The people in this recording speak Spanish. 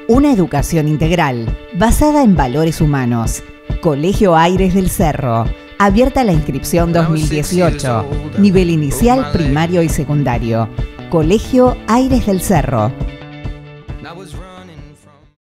Una educación integral, basada en valores humanos. Colegio Aires del Cerro. Abierta la inscripción 2018. Nivel inicial, primario y secundario. Colegio Aires del Cerro.